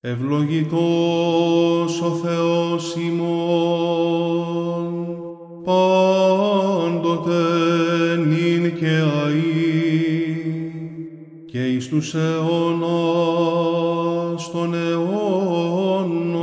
Ευλογητός ο Θεός ημών, πάντοτε νυν και αεί, και εις τους αιώνας των αιώνων.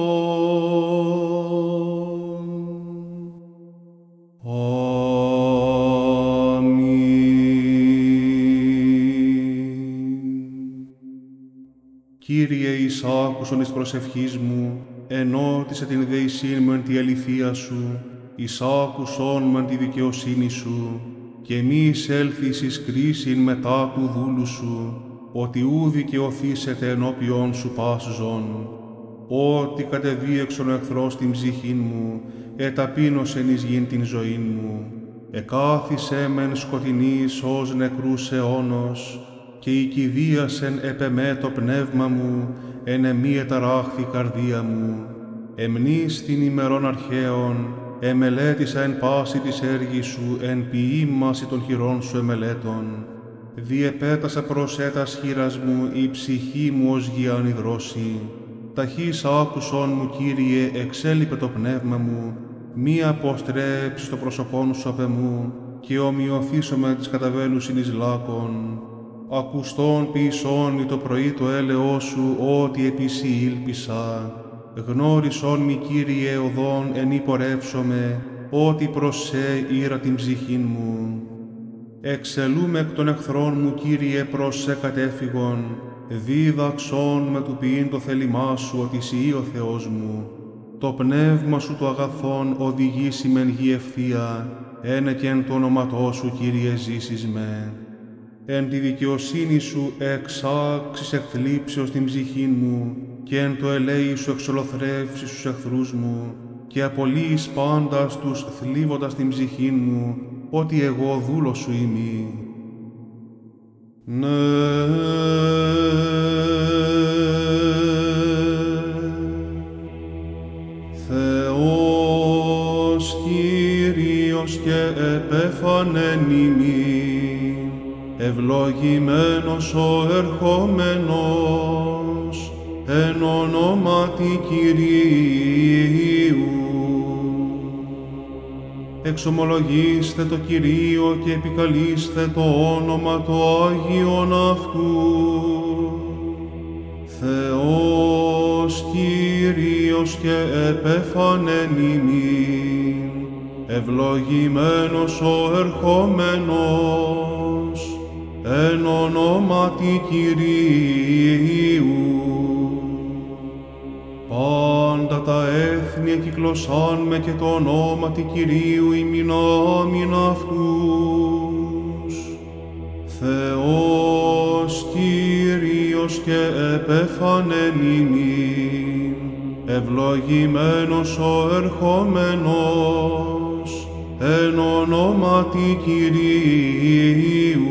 Κύριε, εις άκουσον εις προσευχής μου, ενώτισε την δεησήν μου εν τη αληθεία σου, εις άκουσον μου εν τη δικαιοσύνη σου, και μη εισέλθεις εις κρίσιν μετά του δούλου σου, ότι ου δικαιωθήσετε ενώπιον σου πας ζών. Ότι κατεβίεξον ο εχθρός την ψυχήν μου, εταπείνωσεν εις γην την ζωήν μου, εκάθισε μεν σκοτεινής ως νεκρούς αιώνος, και η κηδίασεν επεμέ το πνεύμα μου, εν εμή εταράχθη καρδία μου. Εμνείς την ημερών αρχαίων, εμελέτησα εν πάση της έργης σου, εν ποιήμαση των χειρών σου εμελέτων. Διεπέτασα προς έτας χείρας μου, η ψυχή μου ως γιαν υδρώσει. Ταχύς άκουσον μου, Κύριε, εξέλιπε το πνεύμα μου, μη αποστρέψεις το πρόσωπόν σου απ' εμού, και ομοιωθήσομαι της καταβέλουσιν εις λάκων. Ακουστών ποιησόν το πρωί το έλεος σου, ότι επί σοι ήλπισα. Γνώρισόν μη, Κύριε, οδόν εν υπορεύσομαι, ότι προς σε ήρα την ψυχήν μου. Εξελούμε εκ των εχθρών μου, Κύριε, προς σε κατέφυγον, δίδαξόν με του ποιήν το θέλημά σου, ότι σοι ο Θεός μου. Το πνεύμα σου το αγαθόν οδηγήσει μεν γη ευθεία, ένε και εν το όνοματό σου, Κύριε, ζήσεις με. Εν τη δικαιοσύνη σου εξάξεις εκθλίψεως την ψυχήν μου, και εν το ελέη σου εξολοθρεύσεις τους εχθρούς μου, και απολύεις πάντας τους θλίβοντας την ψυχήν μου, ότι εγώ δούλος σου είμαι. Ναι. Θεός Κύριος και επέφανεν ημίν, ευλογημένος ο ερχόμενος, εν ονόματι Κυρίου. Εξομολογήστε το Κυρίο και επικαλείστε το όνομα το Άγιον αυτού. Θεός Κύριος και επέφανεν ημίν, ευλογημένος ο ερχόμενος, εν ονόματι Κυρίου. Πάντα τα έθνη εκυκλωσάν με και το ονόματι Κυρίου ημινάμιν αυτούς. Θεός Κύριος και επέφανεν ημίν, ευλογημένος ο ερχόμενος, εν ονόματι Κυρίου.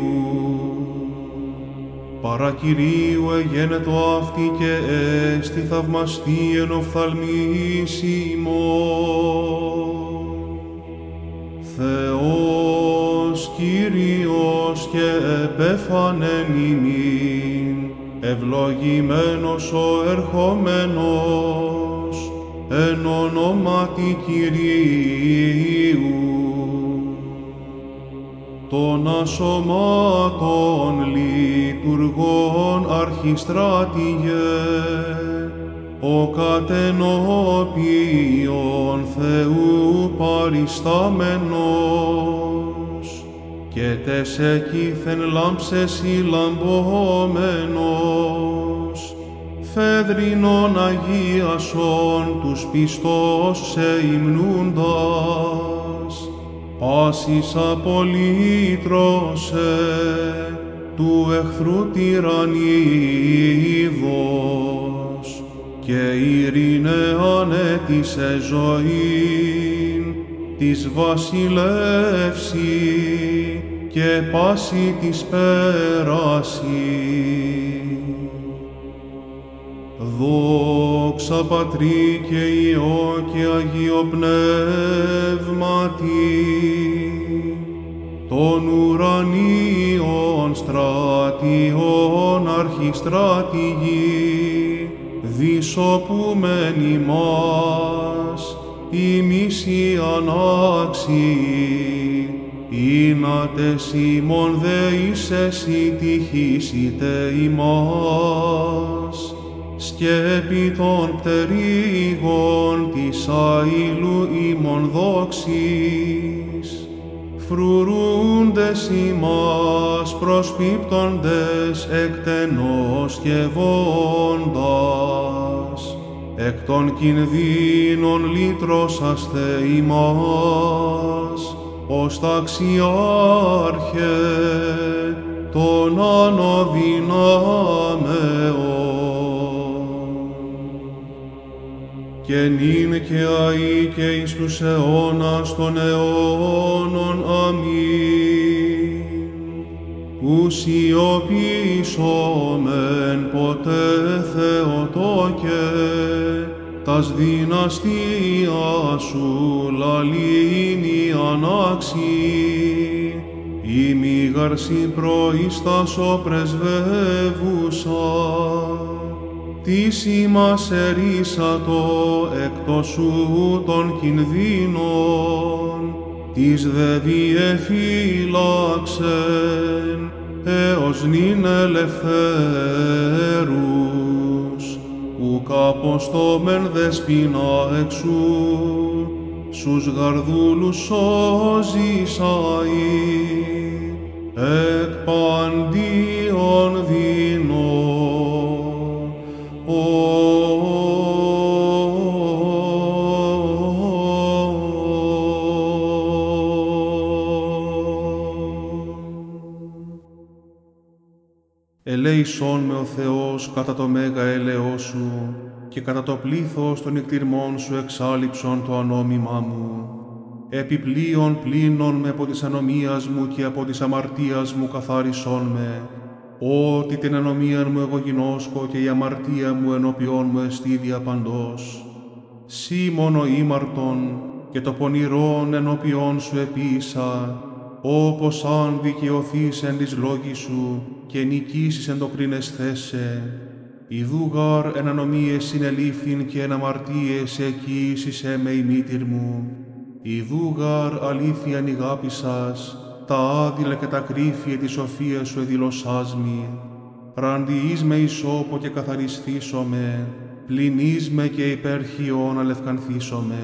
Παρά Κυρίου εγένετο αυτή και έστι θαυμαστή εν οφθαλμής ημών. Θεός Κύριος και επέφανεν ημίν, ευλογημένος ο ερχόμενος, εν ονόματι Κυρίου. Των ασωμάτων λειτουργών αρχιστράτηγε, ο κατενώπιον Θεού παριστάμενος, και τες εκείθεν λάμψες λαμπόμενος, φέδρινον αγίασον τους πιστός σε υμνούντας, πάσης απολύτρωσε του εχθρού τυραννίδος, και ειρήνε ανέτησε ζωήν της βασιλεύση και πάση της πέραση. Δόξα Πατρί και Υιό και Αγίο Πνεύματι, των ουρανίων στρατιών αρχιστράτηγοι, δισοπούμεν ημάς, ημείς οι ανάξιοι, είνατες ημών δεήσες η τυχήσετε ημάς, σκέπη των πτερύγων της αήλου ημών δόξης, φρουρούντες ημάς προσπίπτοντες εκτενώς και βόντας, εκ των κινδύνων λύτρωσαστε ημάς, ως ταξιάρχε των ανοδυνάμεων. Και νυν και αεί και εις τους αιώνας των αιώνων. Αμήν. Ουσιοποιήσομεν ποτέ Θεοτόκε, τας δυναστεία σου λαλήνη ανάξι, ημίγαρση προϊστάσω πρεσβεύουσα, τις ημάς ερίσατο εκτός σου των κινδύνων, της δε διεφύλαξεν έως νυν ελευθέρους, ουκ αποστόμεν δεσποινα εξού, σους γαρδούλους σώζεις αεί, εκ παντίον δεινών. Ελέησόν με ο Θεός κατά το μέγα έλεος σου και κατά το πλήθος των εκτιρμών σου εξάλειψον το ανόμημά μου. Επιπλέον πλύνον με από της ανομίας μου και από της αμαρτίας μου καθάρισόν με, ότι την ανομίαν μου εγώ γινώσκω και η αμαρτία μου ενώπιόν μου εστίδια παντός. Σύ μόνο ήμαρτον και το πονηρόν ενώπιόν σου επίησα, όπως αν δικαιωθείς εν της λόγης σου και νικήσεις εν το κρίνες θέσε. Ιδούγαρ εν ανομίες συνελήφθην και εν αμαρτίες εκοίησισέ με η μήτηρ μου. Ιδούγαρ αλήθειαν ηγάπησας, τα άδειλα και τα κρύφια της σοφίας σου εδηλωσάς μη. Ραντιείς με ισόπο και καθαρισθήσομαι, πληνείς με και υπέρχιον αλευκανθήσομαι.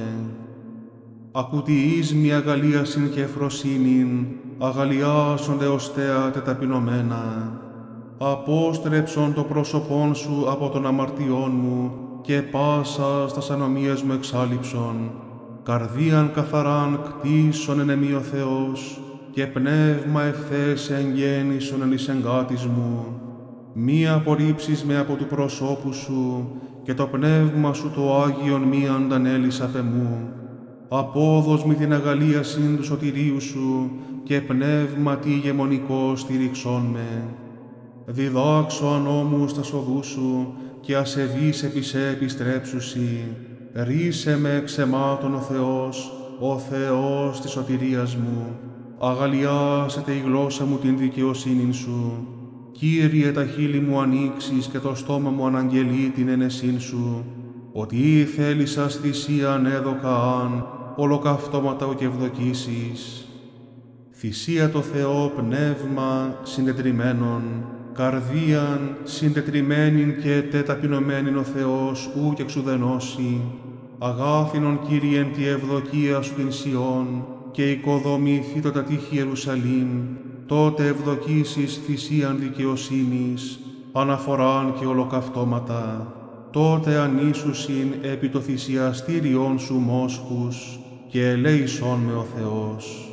Ακουτιείς μη αγαλίασιν και ευφροσύνην, αγαλιάσονται οστέα τεταπεινωμένα. Απόστρεψον το πρόσωπόν σου από των αμαρτιών μου και πάσα στας ανομίες μου εξάλειψον. Καρδίαν καθαράν κτίσον εν εμεί ο Θεός και πνεύμα ευθές εγγέννησον εν εις εγκάτης μου. Μη απορρίψεις με από του προσώπου σου και το πνεύμα σου το Άγιον μη αντανέλεις απ' εμού. Απόδος μη την αγαλίασιν του σωτηρίου σου και πνεύμα τι ηγεμονικό στηρίξον με. Διδάξω ανώμους τα σοδού σου και ασεβείς επί σε επιστρέψουσι. Ρίσε με εξ αιμάτων ο Θεός της σωτηρίας μου. Αγαλιάσετε η γλώσσα μου την δικαιοσύνην σου. Κύριε, τα χείλη μου ανοίξεις και το στόμα μου αναγγελεί την ενεσύν σου. Ότι θέλησας θυσίαν έδωκα αν, ολοκαυτώματα ου και ευδοκίσεις. Θυσία το Θεό πνεύμα συντετριμένον, καρδίαν συντετριμένην και τεταπεινωμένην ο Θεός ου και εξουδενώσει. Αγάθινον Κύριε εν τη ευδοκία σου την Σιών και οικοδομήθη το τα τείχη Ιερουσαλήμ, τότε ευδοκίσεις θυσίαν δικαιοσύνης, αναφοράν και ολοκαυτώματα. Τότε ανήσουσιν επί το θυσιαστήριον σου μόσχους και ελέησόν με ο Θεός.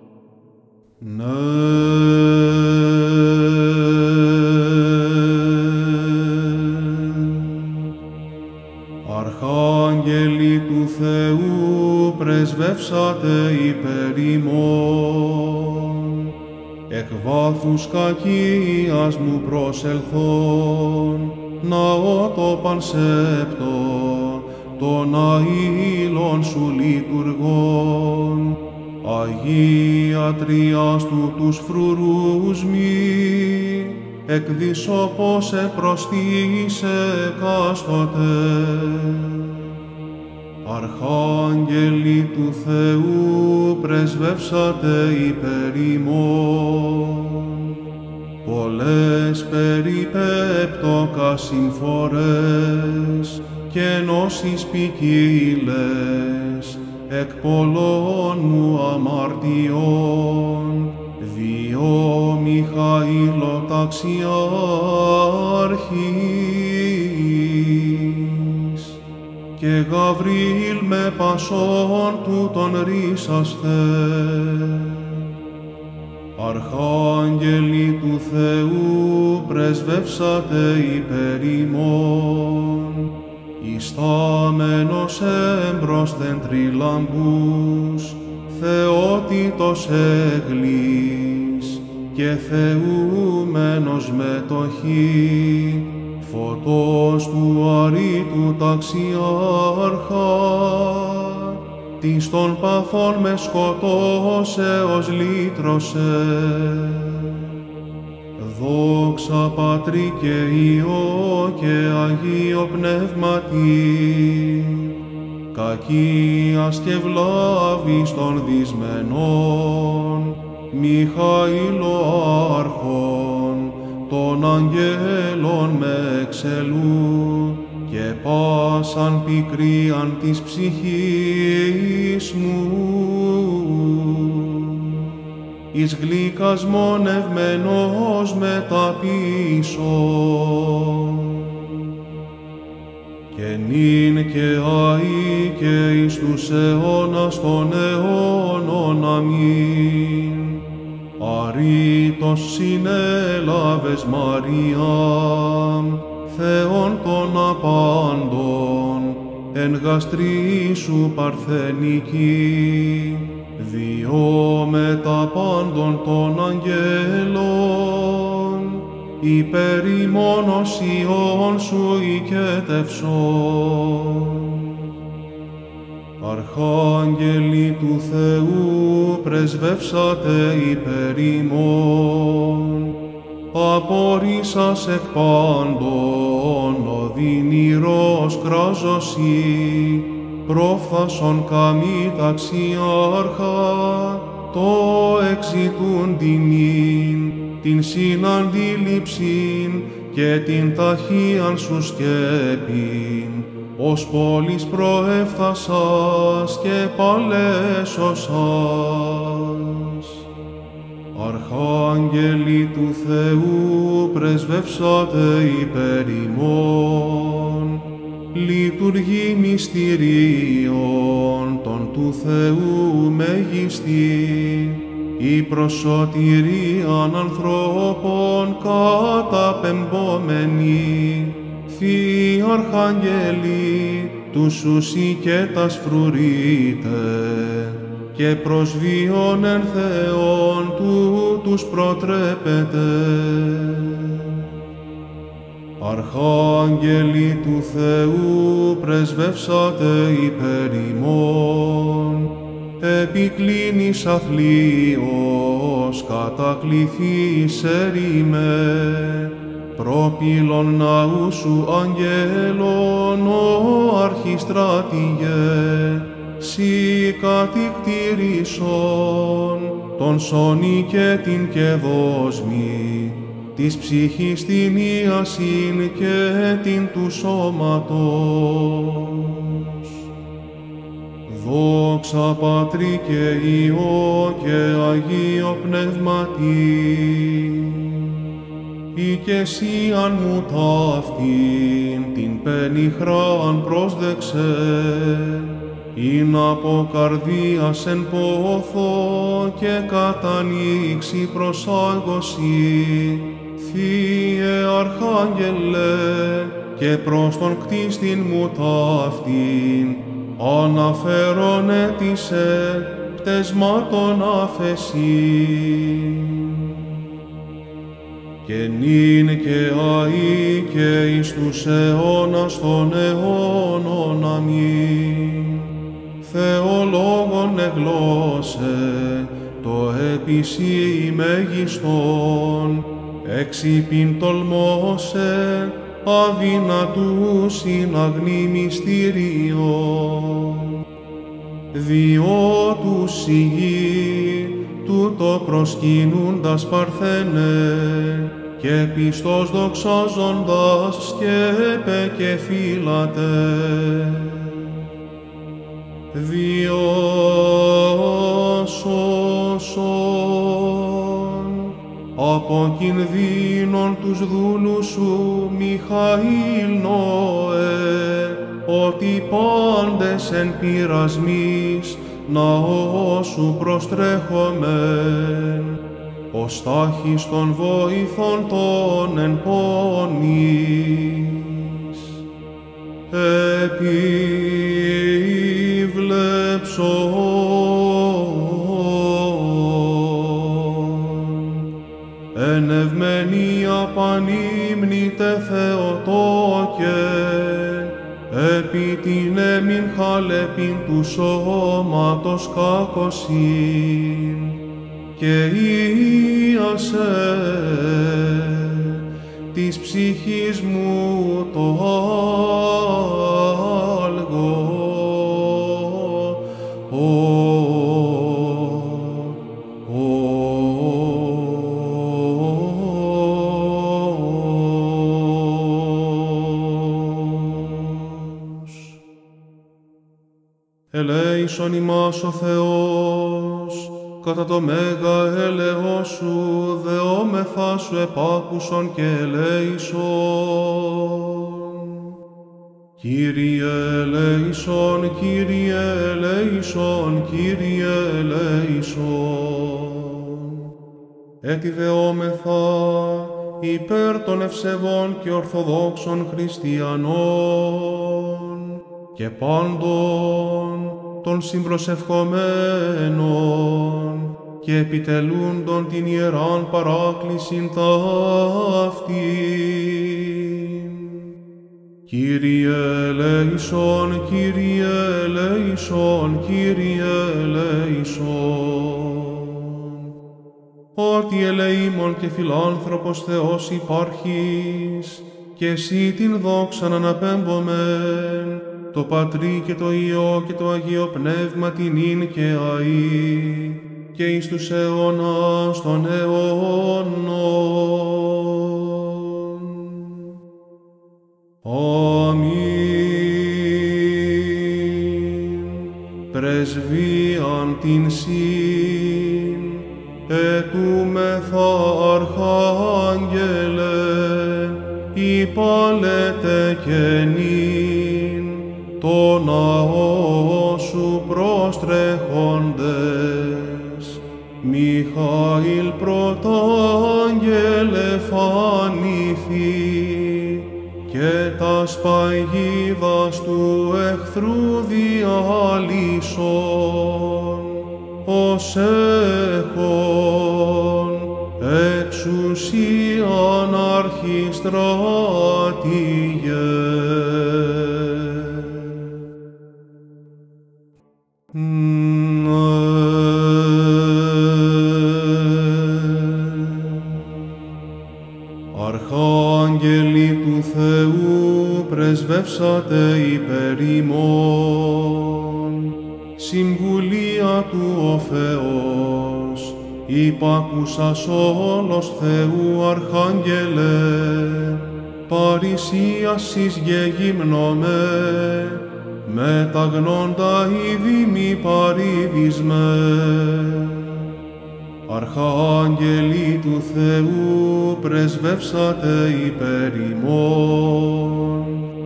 Ναι. Αρχάγγελοι του Θεού πρεσβεύσατε υπέρ ημών, εκ βάθους κακίας μου προσελθών, ναό το πανσέπτο, των αήλων σου λειτουργών, Αγία Τριάς του τους φρουρούς μη, εκδισώπωσε προστίσε εκάστοτε. Αρχάγγελοι του Θεού, πρεσβεύσατε υπέρ ημών. Πολλές περιπέπτωκα συμφορές και νόσης ποικίλες, εκ πολλών μου αμαρτιών, διό Μιχαήλο ταξιάρχης και Γαβριήλ με πασόν τούτον ρίσασθε. Αρχάγγελοι του Θεού, πρεσβεύσατε υπέρ ημών. Ιστάμενος έμπροσθεν τριλαμπούς, θεότητος έγλης και θεούμενος μετοχή, φωτός του αρήτου ταξιάρχα, της των παθών με σκοτώσεως λύτρωσε. Δόξα Πατρί και Υιό και Αγίο Πνεύματι, κακίας και βλάβης των δυσμενών, Μιχαήλο άρχον, των αγγέλων με εξελού, και πάσαν πικρίαν της ψυχής μου, εις γλυκασμόν ευμένος μεταπίσω. Και νυν και αεί και εις τους αιώνας των αιώνων. Αμήν. Αρήτως συνέλαβες Μαριάμ, Θεόν των απάντων, εν γαστρί σου παρθενική, διό με τα πάντων των αγγέλων, υπέρ ημών οσιών σου οικέτευσον. Αρχάγγελοι του Θεού, πρεσβεύσατε υπέρ ημών. Απορρίσας εκ πάντων οδυνηρός κράζωσι, πρόφθασον καμή ταξιάρχα, το εξητούν την συναντήληψην και την ταχύαν σου σκέπην, ως πόλης προέφθασας και παλέσωσας. Αρχάγγελοι του Θεού, πρεσβεύσατε υπέρ ημών. Λειτουργεί μυστηρίων των του Θεού μεγιστή, η προσωτηρίαν ανθρώπων καταπεμπόμενη. Θείοι αρχάγγελοι, τους ουσικέτας φρουρείτε, και προσβίων εν Θεόν τούτους προτρέπετε. Αρχάγγελοι του Θεού, πρεσβεύσατε υπέρ ημών. Επικλίνεις αθλίος, κατακληθείς ερήμε, πρόπυλων ναού σου αγγέλων, ο αρχιστράτηγε, σοι κατηκτήρησον τον σώνη και την κεδόσμη, της ψυχής την ιασήν και την του σώματος. Δόξα Πατρί και Υιό και Αγίο Πνεύματι, οικεσίαν μου ταύτην την πενιχράν πρόσδεξε, ειν από καρδίας εν πόθο και κατανοίξει προσάγωση. Θείε Αρχάγγελε, και προς τον κτίστην μου ταύτην, αναφέρον έτησε πτεσμάτων αφεσίν. Και νυν και αεί και εις τους αιώνας των αιώνων. Αμήν. Θεολόγων εγλώσσε, το επισή μέγιστον, εξυπήν τολμώσε, αδυνατού συναγνή μυστηριό. Διό του σιγή, τούτο προσκυνούντας παρθένε, και πιστός δοξάζοντας σκέπε και φύλατε. Διό σώσον από κινδύνων τους δούλους σου, Μιχαήλ Νόε, ότι πάντες εν πειρασμής ναό σου προστρέχομεν, ως τάχιστον βοήθων των εν πόνης. Εν ευμενία πανύμνητε Θεοτόκε, επί την έμειν χαλεπήν του σώματος κακοσύν, και ίασε της ψυχής μου το άλγο. Ελέησον ημάς ο Θεός, κατά το μέγα έλεος σου, δεόμεθα σου επάκουσον και ελέησον. Κύριε ελέησον, Κύριε ελέησον, Κύριε ελέησον. Έτι δεόμεθα υπέρ των ευσεβών και ορθοδόξων χριστιανών και πάντων των συμπροσευχομένων και επιτελούντων την ιεράν παράκλησιν ταύτην. Κύριε ελέησον, Κύριε ελέησον, Κύριε ελέησον. Ότι ελεήμων και φιλάνθρωπος Θεός υπάρχεις, και εσύ την δόξαν αναπέμπομεν, το Πατρί και το Υιό και το Αγίο Πνεύμα την ίν και αΐ, και εις τους αιώνας των αιώνων. Αμήν. Πρεσβείαν την συν, ετούμεθα Αρχάγγελε, υπάλετε και νυν, το ναό σου προστρέχοντες. Μιχαήλ πρωτάγγελε φανήθη, και τας παγίδας του εχθρού διαλύσον, ως έχων εξουσίαν αρχιστράτηγε. Αρχάγγελοι του Θεού, πρεσβεύσατε υπέρ ημών. Συμβουλία του ο Θεός, υπάκουσας όλος Θεού Αρχάγγελε, παρησίασις γεγυμνώμε, με τα γνώντα είδη μη παρήδισμαι. Αρχάγγελοι του Θεού, πρεσβεύσατε υπέρ ημών.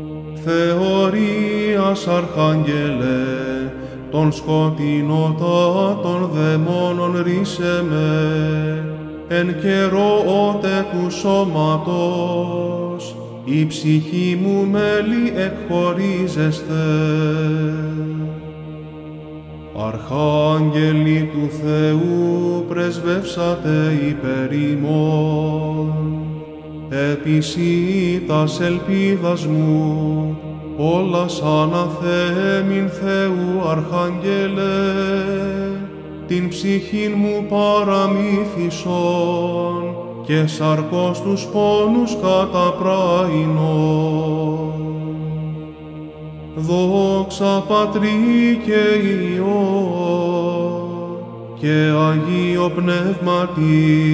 Θεωρίας Αρχάγγελε, των σκοτεινότατων δαιμόνων ρίσε με, εν καιρό ότε του σώματος, η ψυχή μου μέλη εκχωρίζεστε. Αρχάγγελοι του Θεού, πρεσβεύσατε υπέρ ημών. Επισήτας ελπίδας μου, όλας αναθέμην Θεού Αρχάγγελε, την ψυχήν μου παραμύθισον, και σαρκός τους πόνους κατά πράινο. Δόξα Πατρί και Υιό και Αγίο Πνεύματι,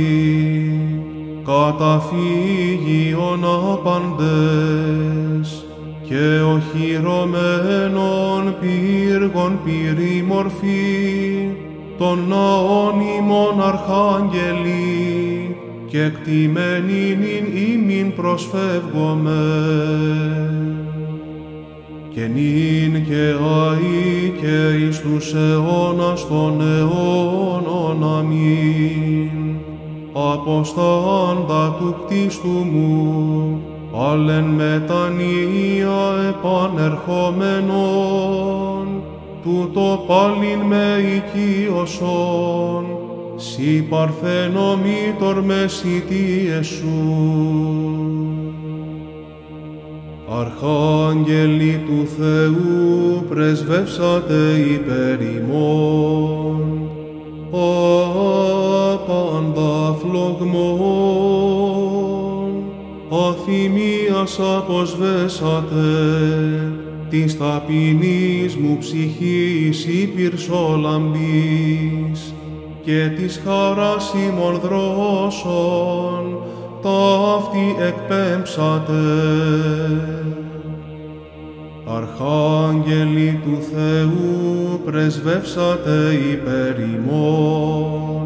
καταφύγιον άπαντες και οχυρωμένων πύργων πυρή μορφή, των ναών ημών αρχάγγελοι, και κτημένην ημίν προσφεύγομεν. Και νυν και αεί και εις τους αιώνας των αιώνων. Αμήν. Αποστάντα του κτίστου μου, πάλεν μετανία επανερχόμενον, τούτο πάλιν με οικείωσον, σοι παρθενομήτωρ μεσητείες σου. Αρχάγγελοι του Θεού, πρεσβεύσατε υπέρ ημών, άπαντα φλογμών, αθυμίας αποσβέσατε, της ταπεινής μου ψυχής υπυρσόλαμπης, και της χαράς ημών δρόσων, ταύτη εκπέμψατε. Αρχάγγελοι του Θεού, πρεσβεύσατε υπέρ ημών,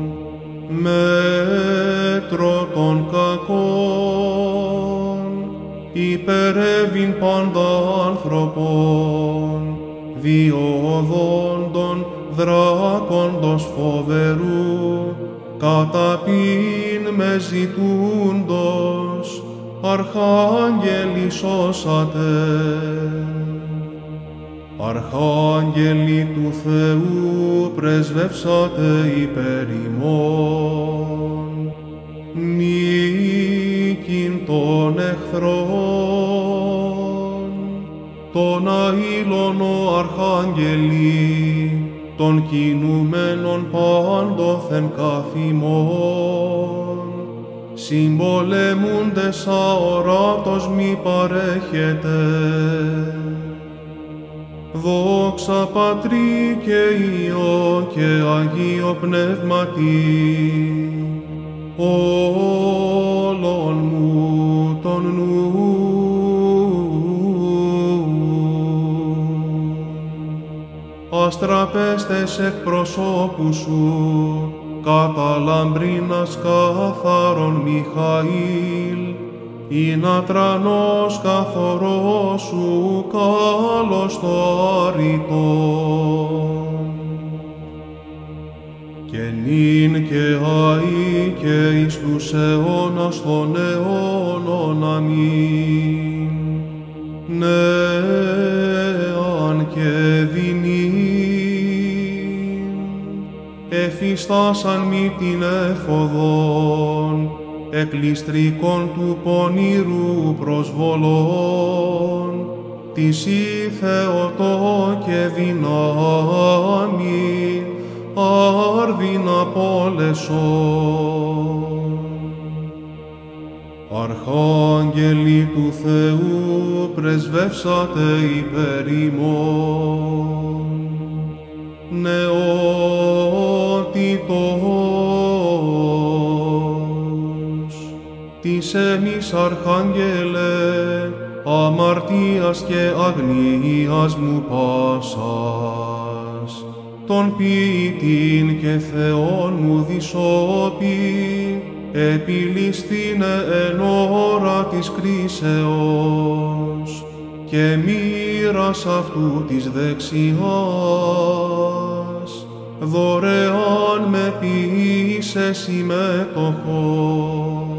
μέτρο των κακών, υπερεύειν πάντα άνθρωπον, διοδόντων δράκοντος φοβερού, καταπίν με ζητούντος, αρχάγγελοι σώσατε. Αρχάγγελοι του Θεού, πρεσβεύσατε υπέρ ημών, νίκην των εχθρών, των αήλων αρχάγγελοι, των κινουμένων πάντοθεν καθημών, συμπολεμούντες αοράτος μη παρέχετε. Δόξα Πατρί και Υιό και Αγίο Πνεύματι, όλων μου τον νου. Αστραπέστες εκπροσώπου σου, κατά λαμπρίνας καθαρόν Μιχαήλ, ειν τρανός καθορός σου, καλός το αρρητόν. Και νυν και αεί και εις τους αιώνας των αιώνων. Αμήν. Νέαν και δεινήν, εφιστάσαν μη την εφοδόν, εκκληστρικών του πονηρού προσβολών, της η Θεοτό και δυνάμει, άρδιν απόλεσον. Αρχάγγελοι του Θεού, πρεσβεύσατε υπέρ ημών, νεότητος, της εμείς Αρχάγγελε, αμαρτίας και αγνίας μου πάσας, τον ποιητήν και Θεόν μου δισόπι, επιλύστηνε εν ώρα της κρίσεως, και μοίρας αυτού της δεξιάς, δωρεάν με ποιήσε συμμέτοχο.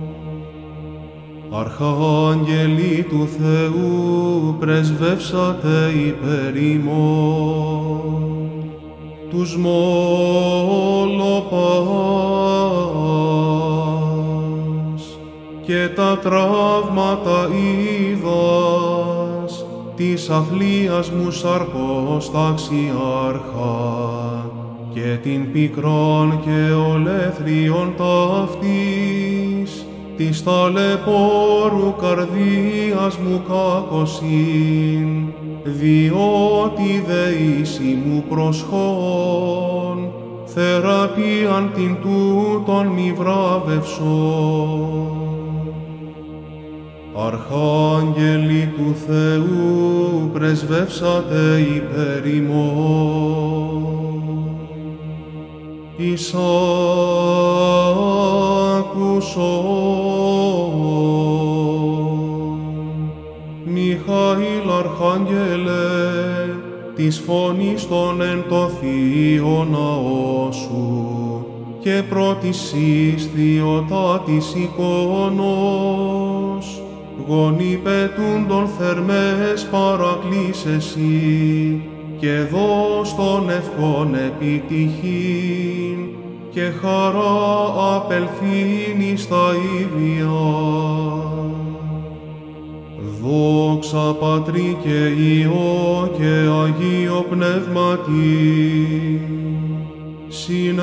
Αρχάγγελοι του Θεού, πρεσβεύσατε υπέρ ημών, τους μολοπάς και τα τραύματα είδας, της αθλίας μου σαρκός ταξιάρχα, και την πικρόν και ολέθριον ταύτη, της ταλαιπώρου καρδίας μου κάκωσιν, διότι δεήσει μου προσχών, θεραπείαν την τούτον μη βράβευσον. Αρχάγγελοι του Θεού, πρεσβεύσατε υπέρ ημών. Εις άκουσον. Μιχαήλ Αρχάγγελε, της φωνής των εν το θείο ναό σου, και πρώτης εις θειοτάτης εικόνος, γονεί πετούντων θερμές παρακλήσεσι, και δώσ' των ευχών επιτυχήν, και χαρά απελθήν εις τα ίδια. Δόξα Πατρί και Υιό και Αγίο Πνεύματι, συνεκ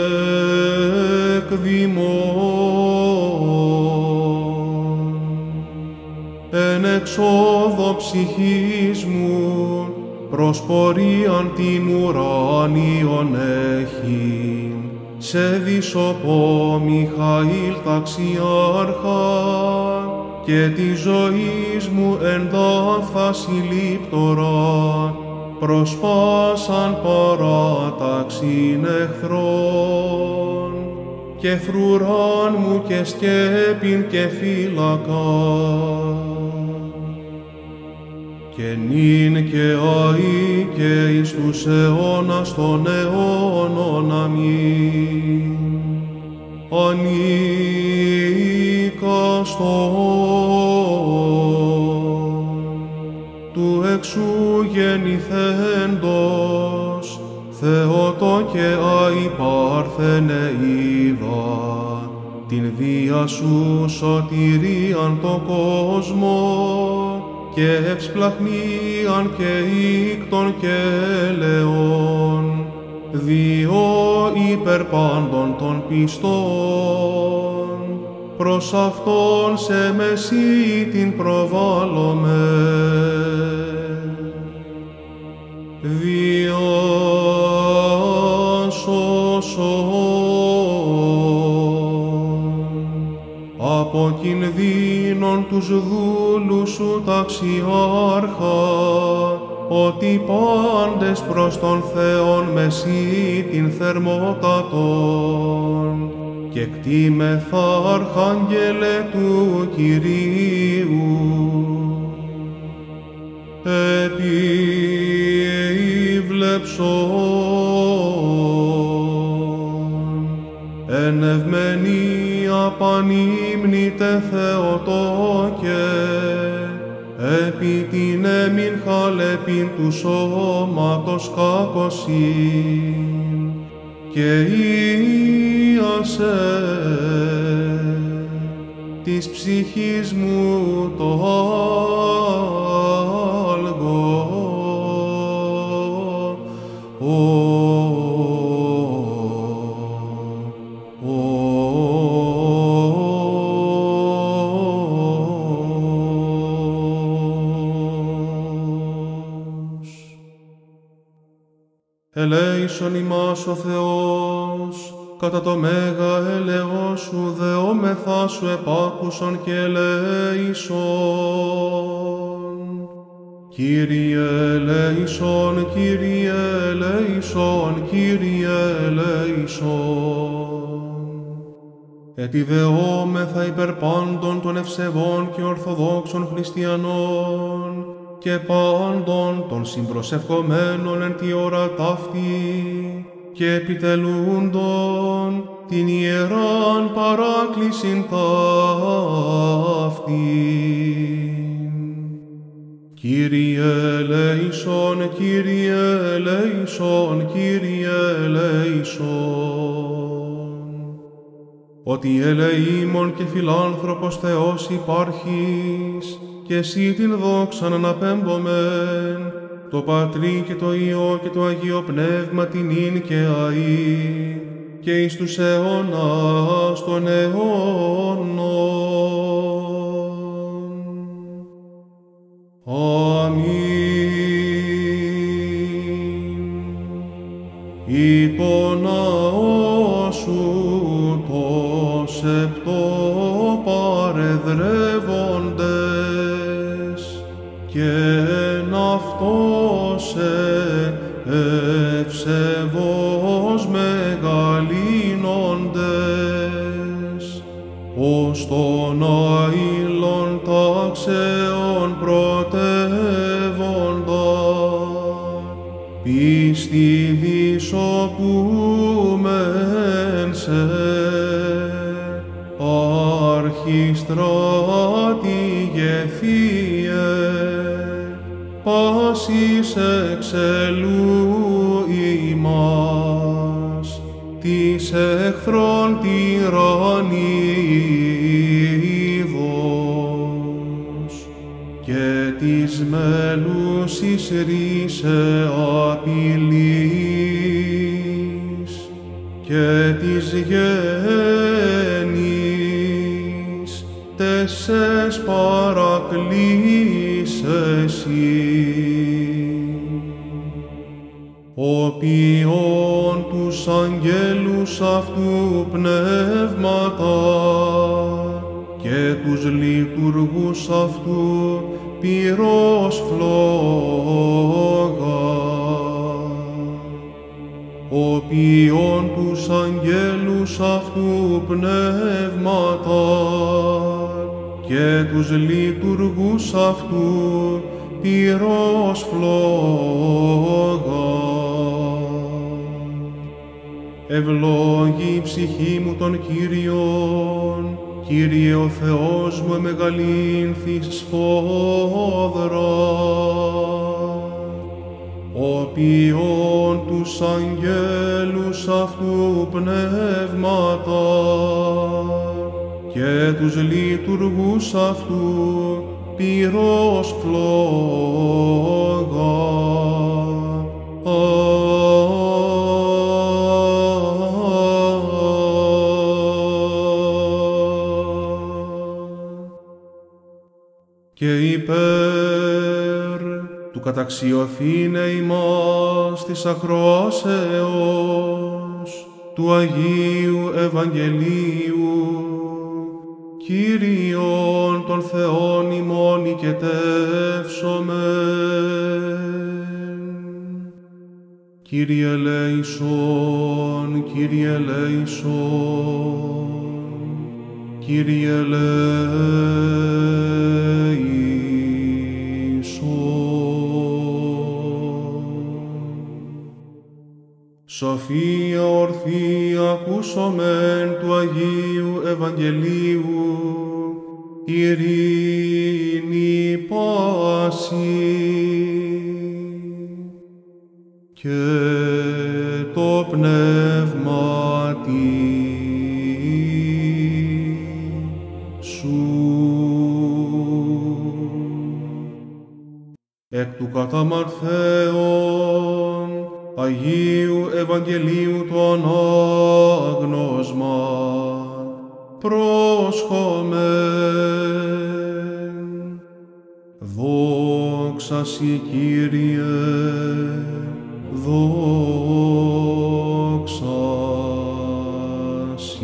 δημών. Εν εξόδο ψυχής μου, προσπορίαν την ουράνιον έχει, σε δισοπό Μιχαήλ ταξιάρχα, και τη ζωής μου εν ταύθα συλλήπτωρα, προσπάσαν παράταξιν εχθρών, και φρουράν μου και σκέπην και φύλακα. Και νυν και αεί και εις τους αιώνας των αιώνων αμήν. Ανίκαστον του εξού γεννηθέντος, Θεότο και αϊπάρθενε είδα, την βία σου σωτηρίαν το κόσμο, και ευσπλαχνίαν και ίκτον και ελαιών, διό υπερ πάντων των πιστών, προς αυτόν σε μεσή την προβάλλομαι. Από κινδύνων τους δούλους σου ταξιάρχα, ότι πάντες προς τον Θεόν μεσή την θερμότατον, και κτήμεθα Αρχάγγελε του Κυρίου. Επίβλεψον, ενευμένη απανύμνητε Θεοτόκε, επί την έμειν χαλεπίν του σώματος κακοσύν, και ίασε της ψυχής μου το άλγο. Ελέησον ημάς ο Θεός, κατά το μέγα έλεος σου δεόμεθά σου επάκουσον και ελέησον. Κύριε ελέησον, Κύριε ελέησον, Κύριε ελέησον. Ετιδεόμεθα υπερ πάντων των ευσεβών και ορθοδόξων χριστιανών, και πάντων των συμπροσευχομένων εν τη ώρα ταύτη, και επιτελούντων την ιεράν παράκλησιν ταύτη. Κύριε ελέησον, Κύριε ελέησον, Κύριε ελέησον. Ότι ελεήμων και φιλάνθρωπος Θεός υπάρχεις, και εσύ την δόξαν αναπέμπομεν, το Πατρί και το Υιό και το Αγίο Πνεύμα την ίν και αεί, και εις τους αιώνας των αιώνων. Αμήν. Ή το ναό σου το σεπτό παρεδρεύοντες και εν αυτό σε ευσεβώς μεγαλύνοντες, ως τον αήλων τάξεων πρωτεύοντα, πίστη δισοπούμεν σε, αρχιστράτηγε Θείε, πάσης εξελού ημάς, της εχθρών τυραννίδος, και της μέλους εις ρίσε απειλής, και της γέννης τεσσές παρακλήσεσαι, οποίον τους αγγέλους αυτού πνεύματα και τους λειτουργούς αυτού πυρός φλόγα, οποίον τους αγγέλους αυτού πνεύματα και τους λειτουργούς αυτού πυρός φλόγα. Ευλόγη η ψυχή μου των Κύριων, Κύριε ο Θεός μου εμεγαλύνθης σφόδρα, οποίον τους αγγέλους αυτού πνεύματα και τους λειτουργούς αυτού πυρός φλόγα. Και υπέρ του καταξιωθήνε ημάς της ακροάσεως του Αγίου Ευαγγελίου, Κύριον των Θεών ημών οικετεύσομεν. Κύριε ελέησον, Κύριε ελέησον, Κύριε ελέησον. Σοφία ορθή ακούσομεν του Αγίου Ευαγγελίου, ειρήνη πάση και το πνεύμα σου. Εκ του κατά Μαρθαίον Αγίου Ευαγγελίου το ανάγνωσμα πρόσχομεν. Δόξα Συ, Κύριε, δόξα Συ.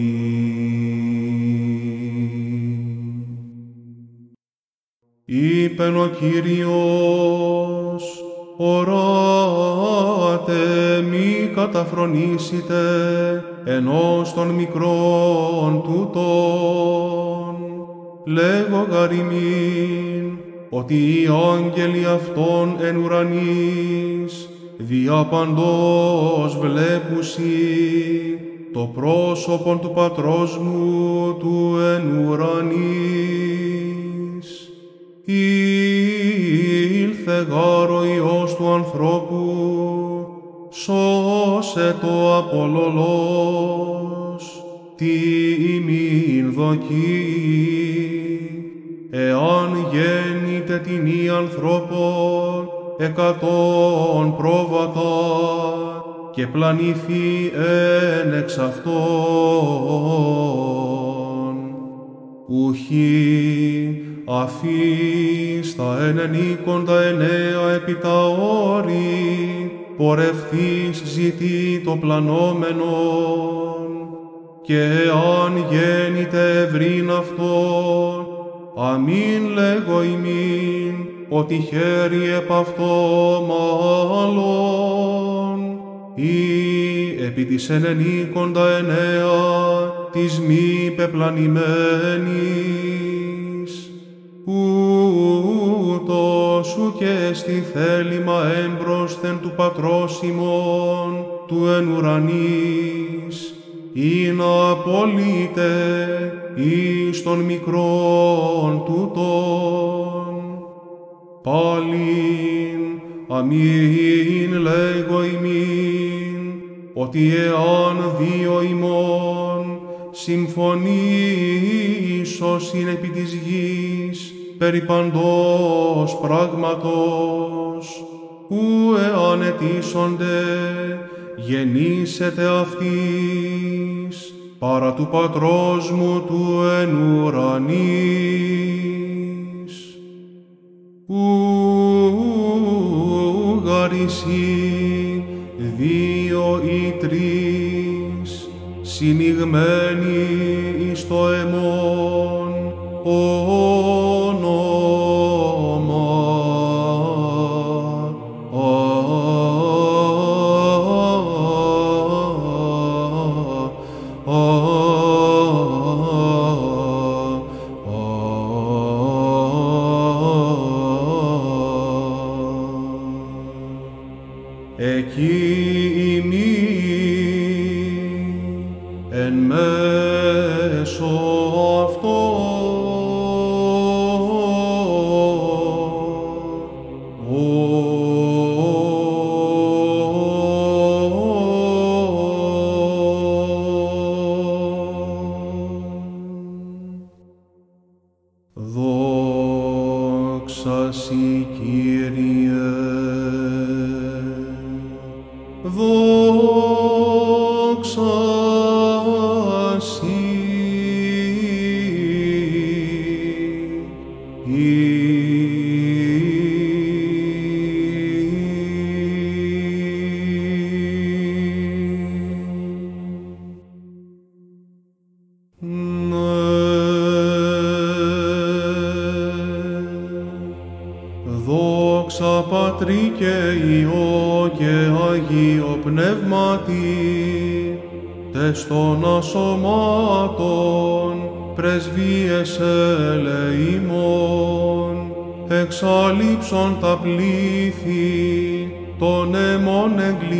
Είπεν ο Κύριος, οράτε μη καταφρονήσετε ενός των μικρών τούτων. Λέγω γαριμήν ότι οι άγγελοι αυτών εν ουρανής διαπαντός βλέπουσι το πρόσωπον του Πατρός μου του εν ουρανής. Ήλθε γάρ ο Υιός του ανθρώπου, σώσε το απολωλός, τι ημίν δοκεί, εάν γέννητε την ή ανθρώπων εκατόν πρόβατα και πλανήθη εν εξ αυτών. Ουχή αφής τα 99 επί τα όρη, πορευθείς ζητεί το πλανόμενον, και αν γέννηται ευρύν αυτόν, αμήν λέγω ημίν, ότι χέρι επ' αυτό μάλλον, ή επί της 99 της μη πεπλανημένης, ούτως ου και στη θέλημα έμπροσθεν του Πατρός ημών, του εν ουρανής, ή να απολύτε εις των μικρών τούτων. Πάλιν, αμήν λέγω ημίν, ότι εάν δύο ημών συμφωνήσωσιν επί της γης, περί παντός πράγματος, ου εάν αιτήσονται, γεννήσετε αυτής, παρά του Πατρός μου του εν ουρανής. Γαρισί, δύο ή τρεις, συνηγμένοι εις το αιμόν όνομα. Εκεί ημί εν μέσω αυτό δόξα Συ Κύριε. Δόξα Συ, δόξα Πατρί και Υιό και Αγίο Πνεύματι, τες των ασωμάτων πρεσβείες ελεήμων, εξαλείψον τα πλήθη των αιμών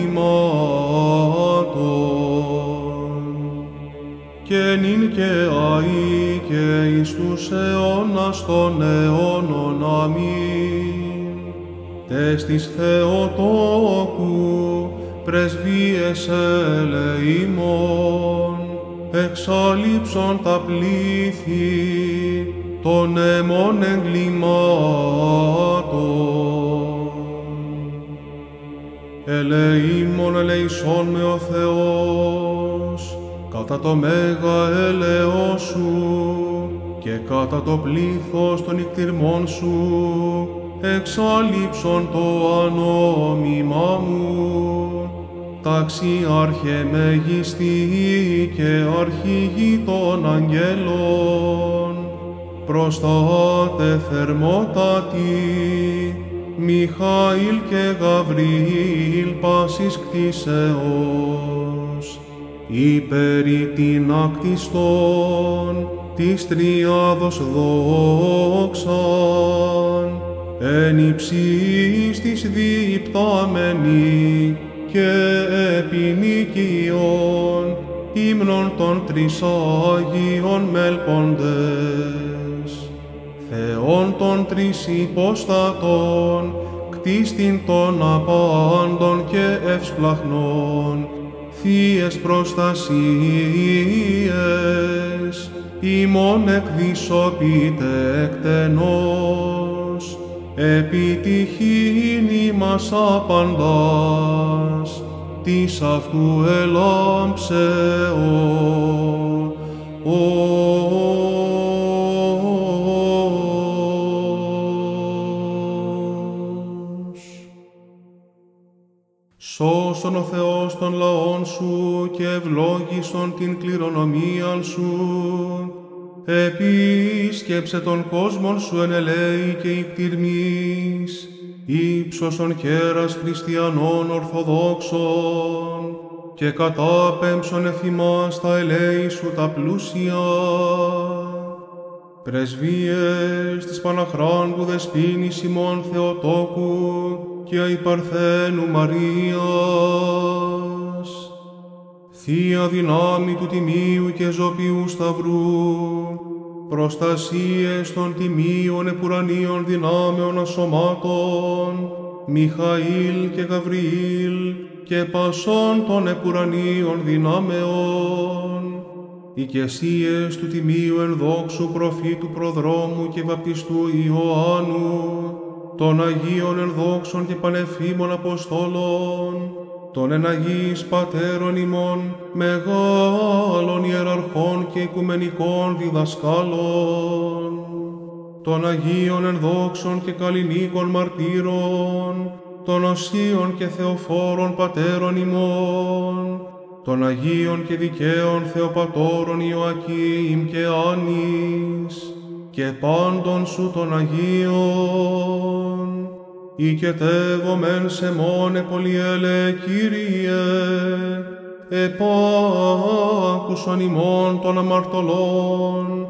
εγκλημάτων. Και νυν και αεί και εις τους αιώνας των αιώνων. Αμήν. Τες της Θεοτόκου πρεσβείες ελεήμων, εξαλείψον τα πλήθη των αιμών εγκλημάτων. Ελεήμων ελεησόν με ο Θεός, κατά το μέγα έλεος Σου και κατά το πλήθος των νικτυρμών Σου, εξαλείψον το ανόμημά μου. Ταξιάρχε μεγιστή και αρχηγοί των αγγέλων, προστάτε θερμότατοι, Μιχαήλ και Γαβριήλ πάσης κτίσεως, υπέρι την ακτιστών της Τριάδος δόξαν, εν υψής της διυπτάμενη και επινικιών ύμνων των τρισάγιων μέλποντες, Θεών των τρεις υποστατών, κτίστην των απάντων και ευσπλαχνών, θείες προστασίες, ημών εκδισωπείτε εκτενώς, επιτυχήν ημάς απαντάς, της αυτού ελάμψεων. Σώσον ο Θεός των λαών σου και ευλόγησον την κληρονομίαν σου. Επίσκεψε τον κόσμον σου εν ελέη και ικτυρμής, ύψωσον κέρας χριστιανών ορθοδόξων και κατάπεμψον εφημάς τα ελέη σου τα πλούσια. Πρεσβείες της Παναχράντου Δεσποίνης ημών Θεοτόκου και αϊπαρθένου Μαρίας, Θεία δυνάμει του Τιμίου και Ζωπιού Σταυρού, προστασίες των Τιμίων επουρανίων δυνάμεων ασωμάτων, Μιχαήλ και Γαβριήλ και πασών των επουρανίων δυνάμεων, οικεσίες του Τιμίου ενδόξου προφήτου προδρόμου και βαπτιστού Ιωάννου, των Αγίων ενδόξων και πανεφήμων Αποστόλων, των εναγείς πατέρων ημών, μεγάλων ιεραρχών και οικουμενικών διδασκάλων, των Αγίων ενδόξων και καλλινίκων μαρτύρων, των οσίων και θεοφόρων πατέρων ημών, των Αγίων και δικαίων Θεοπατώρων Ιωακήμ και Άννης, και πάντων σου των Αγίων, οικετεύομεν σε μόνε πολυέλε, Κύριε, επάκουσον ημών των αμαρτωλών,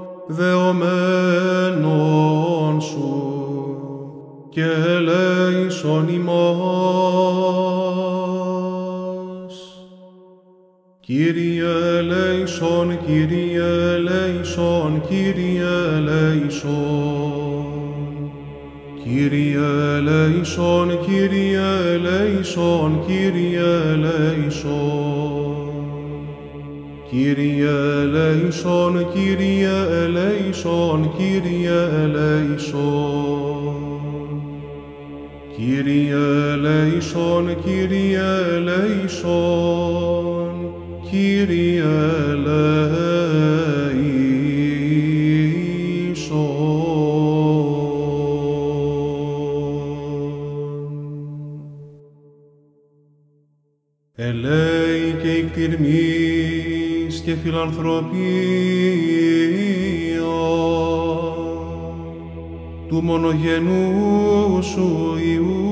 δεωμένων σου, και ελέησον ημάς. Κύριε ελέησον, Κύριε ελέησον, Κύριε ελέησον. Κύριε ελέησον, Κύριε ελέησον, Κύριε ελέησον. Κύριε ελέησον, Κύριε ελέησον, Κύριε ελέησον. Κύριε ελέησον, Κύριε ελέησον, Κύριε ελέη και ικτυρμής και φιλανθρωπία του μονογενού σου Υιού,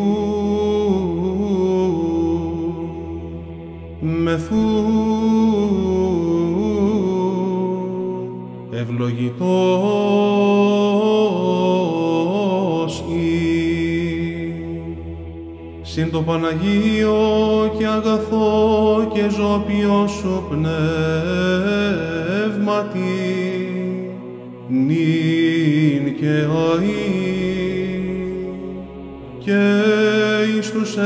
μεθού ευλογητός συν το Παναγίο και αγαθό και ζώπιο σου πνεύματι, νυν και αεί και εις τους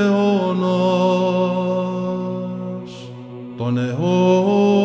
αιώνας των αιώνων.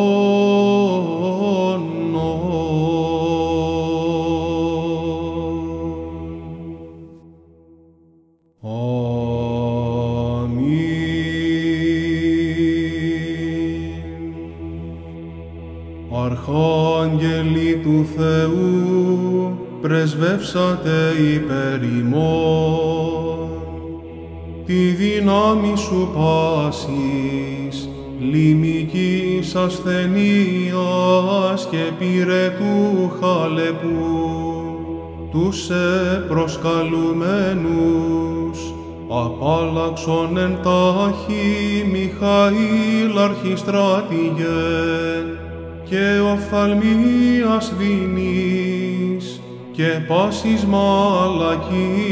Αρχάγγελοι του Θεού, πρεσβεύσατε υπέρ ημών, τη δύναμη σου πάσης, λιμικής ασθενείας και πυρετού χαλεπού, τους σε προσκαλουμένους, απάλλαξον εν τάχει Μιχαήλ αρχιστράτηγε, και οφθαλμίας δίνεις και πάσης μαλακίας.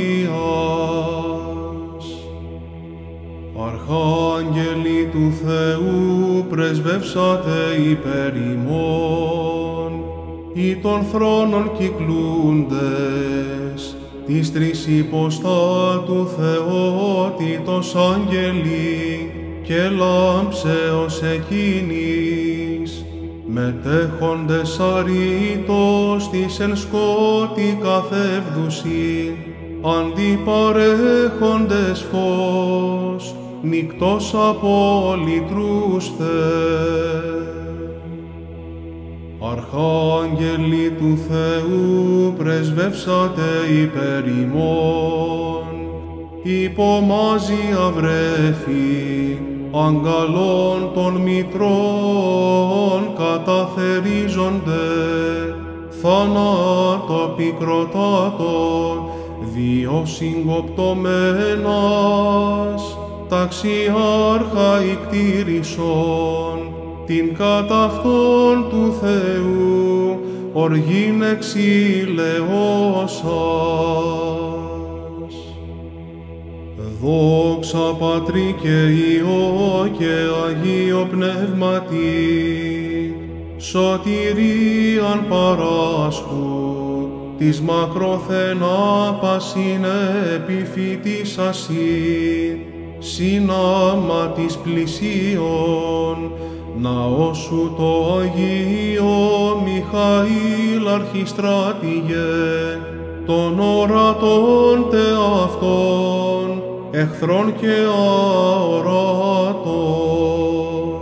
Αρχάγγελοι του Θεού, πρεσβεύσατε υπέρ ημών, ή των θρόνων κυκλούντες, της τρεις υποστάτου θεότητος άγγελοι και λάμψεως εκείνης, μετέχοντες αρήτως της εν σκότη καθεύδουσι, αντιπαρέχοντες φως, νυκτός από λυτρούς Θεέ. Αρχάγγελοι του Θεού, πρεσβεύσατε υπέρ ημών, υπομάζει αυρέφη, αγκαλών των μητρών καταθερίζονται, θάνατο πικροτάτο, δύο συγκοπτωμένας, ταξιάρχα ικτήρισον, την κατά αυτόν του Θεού, οργήν εξηλαιώσας. Δόξα Πατρί και Υιό και Αγίο Πνεύματι, σωτηρίαν παράσχου, της μακροθενά πασίν επιφυτίσασι, σύναμα της πλησίων, ναός σου το Αγίο Μιχαήλ αρχιστράτηγε, των ορατών τε αυτών, εχθρών και αορατών.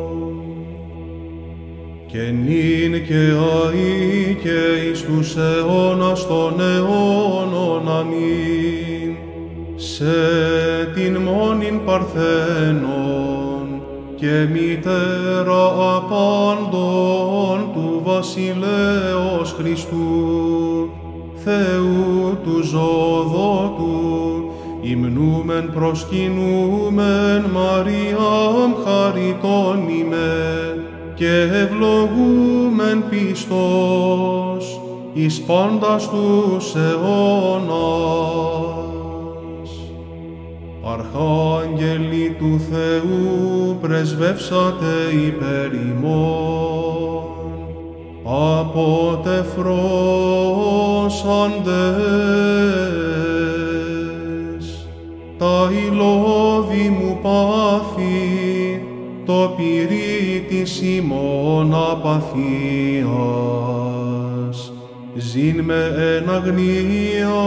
Και νυν και αεί και εις τους αιώνας των αιώνων, αμήν. Σε την μόνην Παρθένον και μητέρα απάντων του Βασιλέως Χριστού, Θεού του ζωοδότου, υμνούμεν προσκυνούμεν Μαριάμ χαριτών ημέ, και ευλογούμεν πιστός εις πάντας τους αιώνας. Αρχάγγελοι του Θεού, πρεσβεύσατε υπέρ ημών, αποτεφρόσαντες τα υλώδη μου πάθη, το πυρί της ημών απαθίας, ζήν με εν αγνία,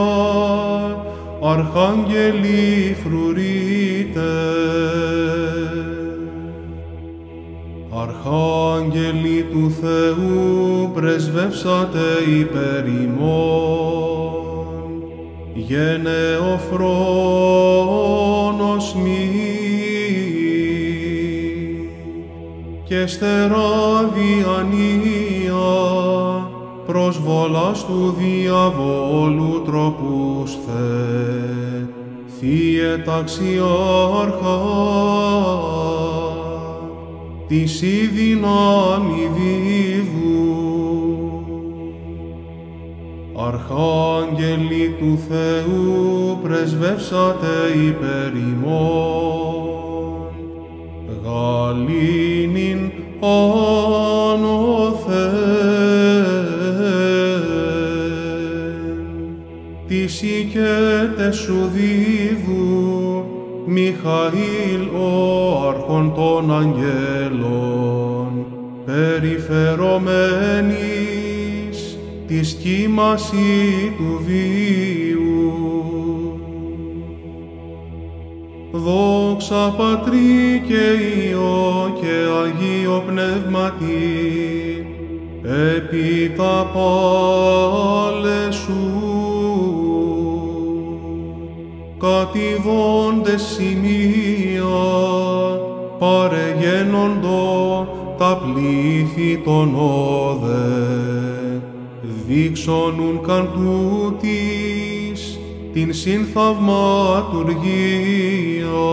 αρχάγγελοι φρουρείτε. Αρχάγγελοι του Θεού, πρεσβεύσατε υπέρ ημών, γενεοφρόνος μη και στερά διανία, προσβολάς του διαβόλου τρόπους Θε, Θείε ταξιάρχα, της η δύναμη δίδου. Αρχάγγελοι του Θεού, πρεσβεύσατε υπέρ ημών, γαλήνην άνωθεν, της οικέτες σου δίδου, Μιχαήλ ο άρχον των αγγέλων, περιφερομένης της κύμαση του βίου. Δόξα Πατρί και Υιό και Αγίο Πνεύματι, επί τα πάλε σου, κατηδώντες σημεία, παρεγένοντο τα πλήθη των όδε, δείξονουν καν τούτης την συνθαυματουργία.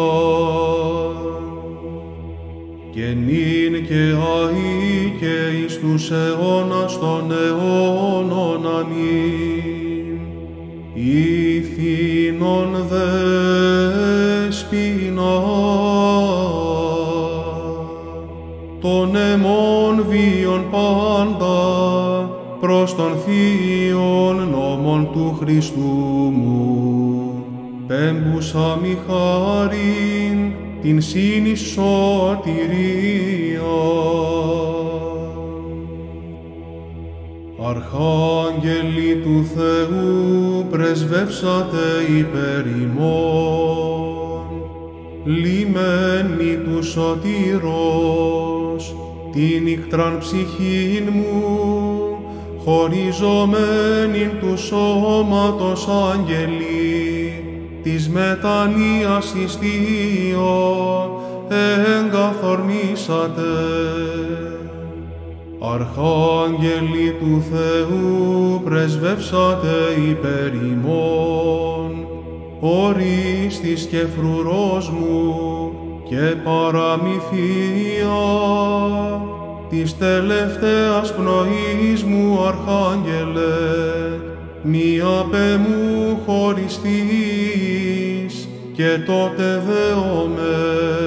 Και νυν και αεί και εις τους αιώνας των αιώνων, αμήν. Ηθήνων δέσποινα, των αιμών βίων πάντα, προς των θείων νόμων του Χριστού μου, πέμπουσα μη χάριν την σύνης σωτηρία. Αρχάγγελοι του Θεού, πρεσβεύσατε υπέρ ημών, λυμένη του σωτηρός, την νύκτραν ψυχήν μου, χωριζομένην του σώματος άγγελοι, της μετανοίας εις Θείον εγκαθορμήσατε. Αρχάγγελοι του Θεού πρεσβεύσατε υπέρ ημών, ορίστης και φρουρός μου και παραμυθία της τελευταίας πνοής μου, Αρχάγγελε, μία πεμού χωριστής και τότε δεώμε.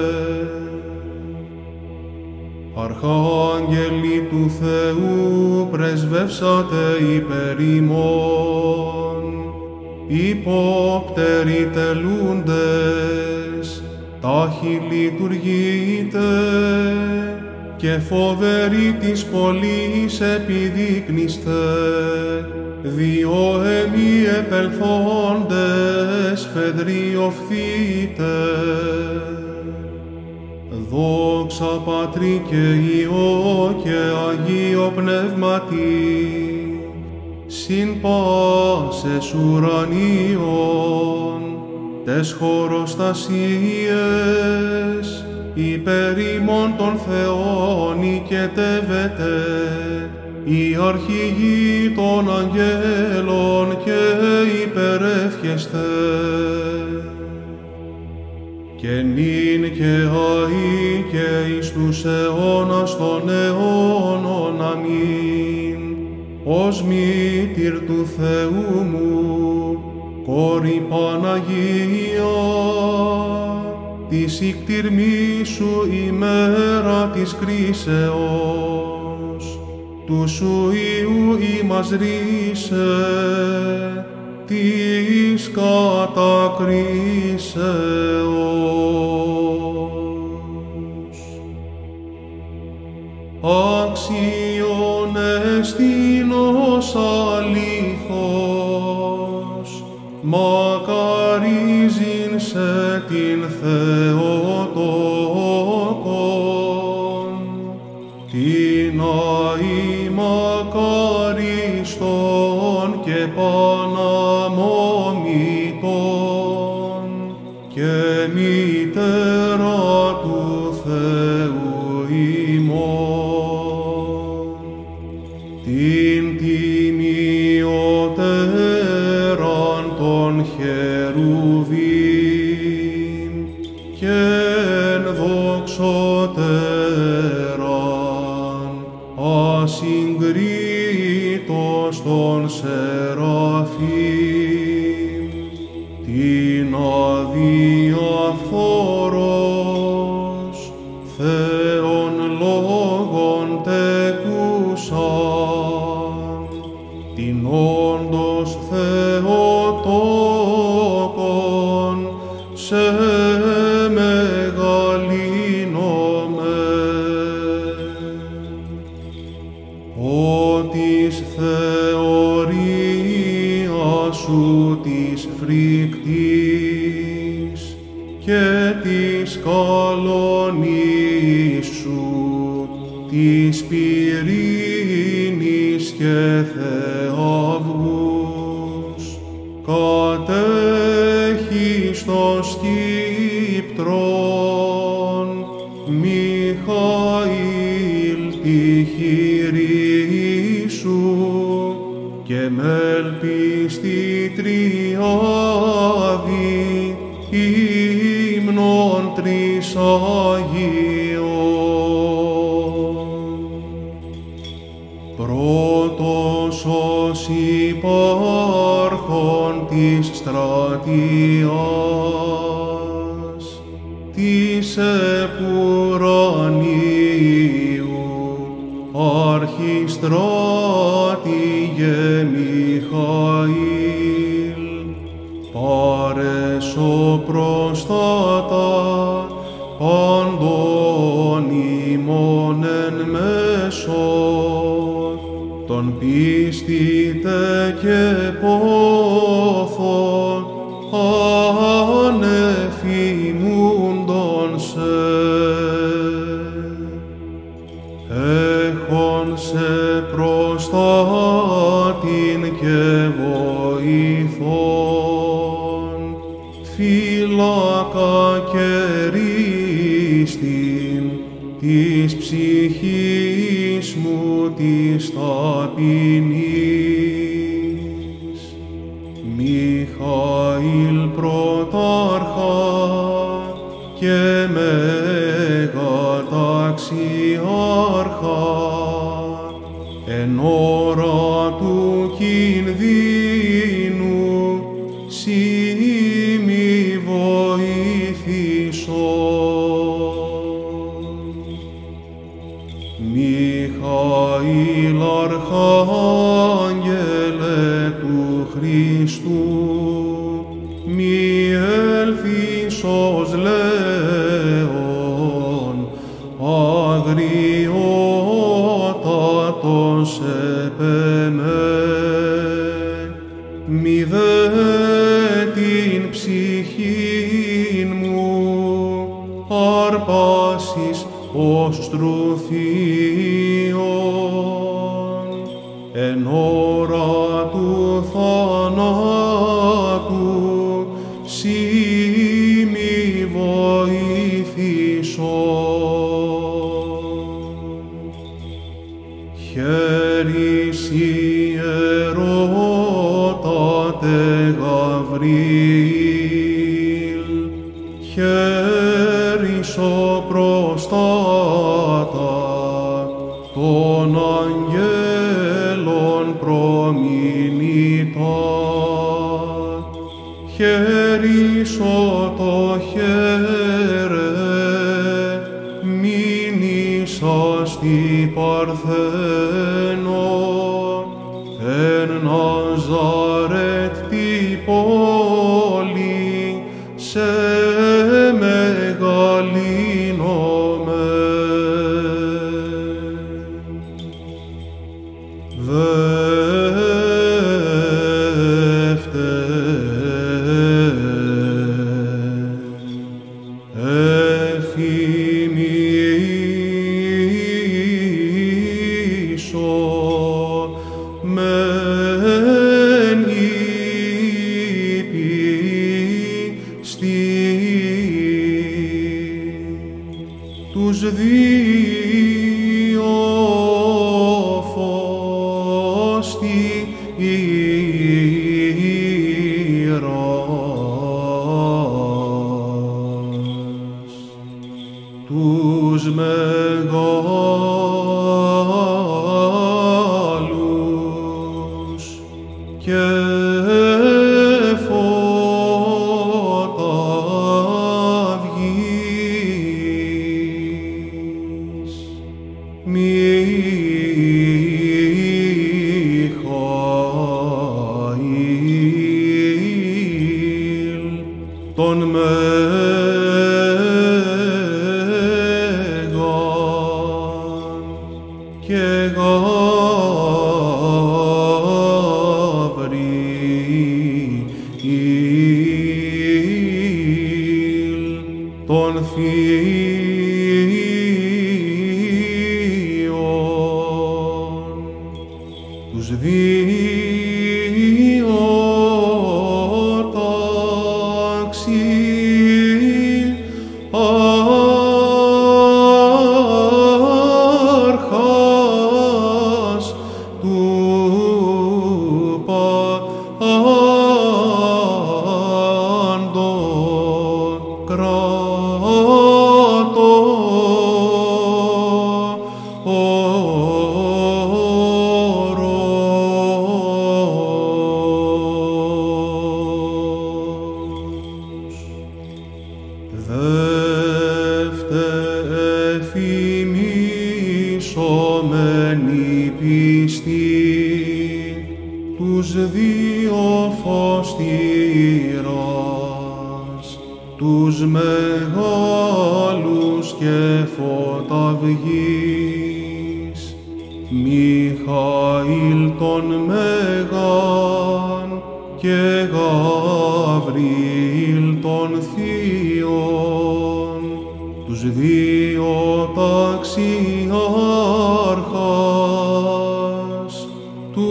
Αρχάγγελοι του Θεού πρεσβεύσατε υπέρ ημών, υπόπτεροι τελούντες, τάχοι λειτουργείτε και φοβεροί της πολλής επιδείκνυστε, διό εμεί επελθόντες φεδριοφθείτε. Δόξα Πατρί και Υιό και Αγίο Πνεύματι, συν πάσες ουρανίων, τες χωροστασίες, υπέρ ημών των Θεών οικετεύεται, οι αρχηγοί των αγγέλων και υπερεύχεστε. Και νυν και αεί και εις τους αιώνας των αιώνων, αμήν. Ως μήτηρ του Θεού μου, κόρη Παναγία, της ικτυρμήσου ημέρα της κρίσεως, του σου Υιού ημάς ρίσε, της κατακρίσεως. Άξιον εστίνος αλήθως, μακαρίζειν σε την Θεοτόκον, την αη μακαριστον και παναμόμητον και μητέρα του Θεού ημών, την τιμιωτέραν των χερουβίμ και ενδοξωτέραν ασυγκρίτως των σεραφείμ, την αδιαφθορός Θεόν λόγων τεκούσαν, την όντως Θεοτόκον σε μεγαλύνομαι. Ότις θεωρία σου της φρικτής και της καλονής σου της πυρήνης και θεαυγούς, κατέχεις το σκύπτρον Μιχαήλ τη χειρή σου και μελπίστη τριάδη ύμνον τρισαγίων. Πρώτος ως υπάρχον της στρατιάς, της επουρανίου αρχιστράτηγε Μιχαήλ, πάρεσο προστάτα πάντων ημών εν μέσω, τον πίστητε και πόθον ανεφημούντο. χαιρίστην της ψυχής μου της ταπεινής. Μιχαήλ πρωτάρχα και μεγαταξιάρχα, εν ώρα του κινδύνου σοι μη βοήθησον. Μιχαήλ αρχάγγελε του Χριστού, μη έλθεις ως λέων, αγριότατος επεμέ, μη δε την ψυχήν μου αρπάσεις ως τρουθίον, εν ώρα του θανάτου σοι μη βοήθησον. Χαίρεις ιερότατε Γαβριήλ, χαίρεις ο προστάτα των αγγέλων προμηνύτα, χαίρεις ο το χαίρε, μείνησα στη Παρθένο, εν Ναζαρέτ τη πόλη, σε μεγαλύνομαι. Τους δύο φώστη ήρας, τους μεγάλους και Μιχαήλ τον Μέγαν και Γαβριήλ τον Θείον, τους δύο ταξιάρχας του πάντων εφημίσομενοι πιστοί τους δύο φωστήρας, τους μεγάλους και φωταυγείς, Μιχαήλ τον Μέγαν και Γαβριήλ τον Θείον, τους δύο ταξιάρχας του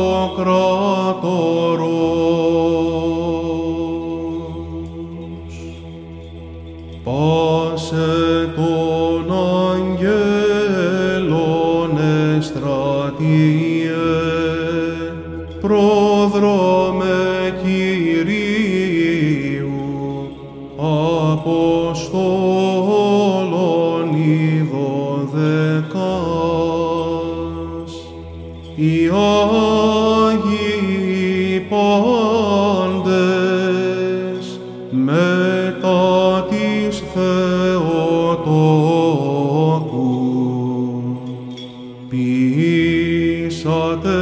Παντοκράτορος. πάσε των αγγέλων εστρατείε, πρόδρομε Κυρίου, Αποστόλων οι 12, οι Άγιοι πάντες μετά της Θεοτόκου, ποιήσατε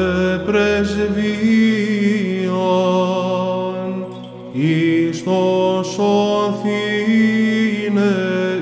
πρεσβείαν εις το σωθήνε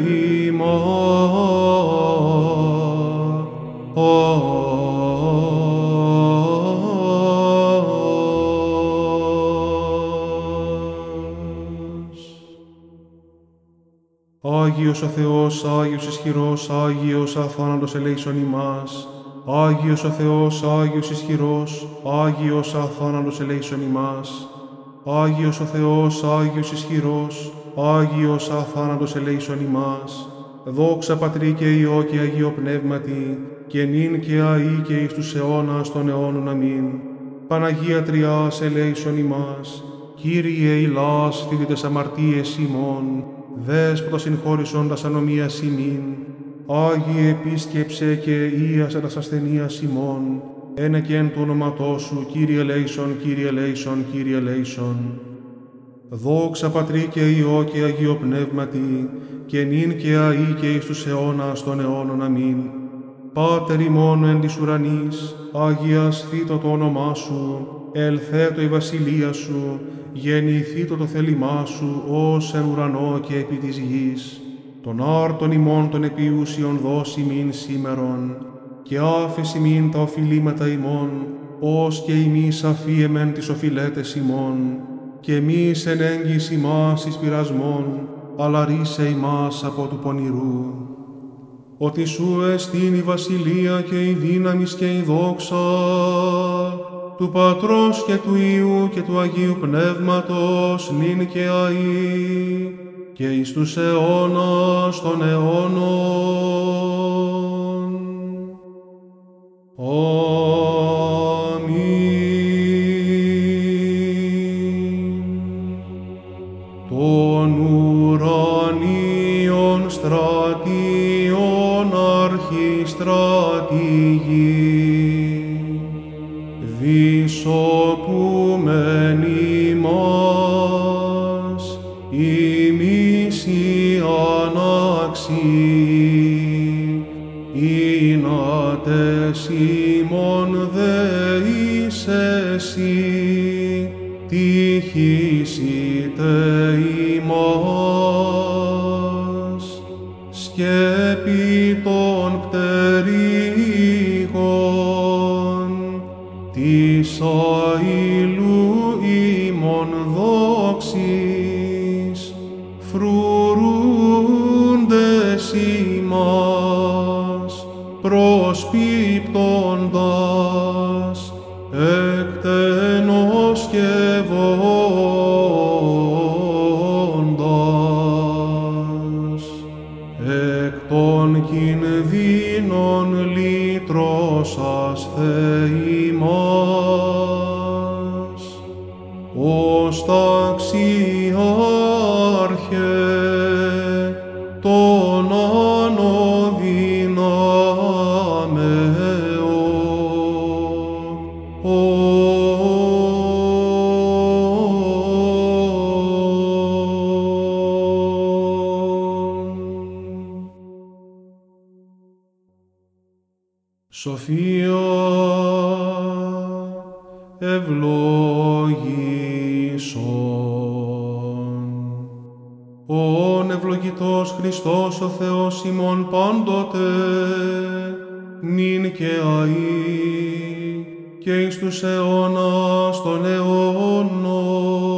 Άγιος ο Θεός, Άγιος ισχυρός, Άγιος αθάνατος ελέησον ημάς. Άγιος ο Θεός, Άγιος ισχυρός, Άγιος αθάνατος ελέησον ημάς. Άγιος ο Θεός, Άγιος ισχυρός, Άγιος αθάνατος ελέησον ημάς. Δόξα Πατρί και Υιό και Αγίο Πνεύματι, και νυν και αεί και εις τους αιώνας των αιώνων. Αμήν. Παναγία Τριάς ελέησον ημάς. Κύριε ηλάς φύτητες αμαρτίες ημών, Δέσποτα συγχώρησον τας ανομίας ημίν. Άγιε επίσκεψε και ίασε τας ασθενείας ημών. Ένε και εν του ονόματός σου, Κύριε ελέησον, Κύριε ελέησον, Κύριε ελέησον. Δόξα Πατρί και Υιό και Αγίο Πνεύματι, και νυν και αεί και εις τους αιώνας των αιώνων. Αμήν. Πάτερ ημών εν της ουρανής, αγιασθήτω το όνομά σου, ελθέτω η βασιλεία σου, γεννηθήτω το θέλημά σου, ως εν ουρανό και επί της γης. Τον άρτον ημών των επιούσιων δώσει μην σήμερον, και άφεση μην τα οφειλήματα ημών, ως και ημείς αφίεμεν τις οφειλέτες ημών, και μης εν έγκυς ημάς εις πειρασμόν, αλλά ρίσε ημάς από του πονηρού. Ότι σου εστίν η βασιλεία και η δύναμις και η δόξα, του Πατρός και του Υιού και του Αγίου Πνεύματος, νυν και αεί, και εις τους αιώνας των αιώνων. Αμήν. Των ουρανίων στρατιών αρχιστρατηγοί, δισοπούμεν ημάς, ημείς οι ανάξιοι, είνατες ημών δεείς εσύ, τυχήσετε ημάς, σκέπη των πτερύγων, της αηλού ημών δόξης, φρουρούντες ημάς, προσπίπτοντας, εκτενώς και βόντας, εκ των κινδύνων λύτρωσας Θεοί μας, ως ταξιάρχε των Σοφία ευλόγησον. Ον ευλογητός Χριστός ο Θεός ημών πάντοτε, νυν και αεί, και εις τους αιώνας των αιώνων.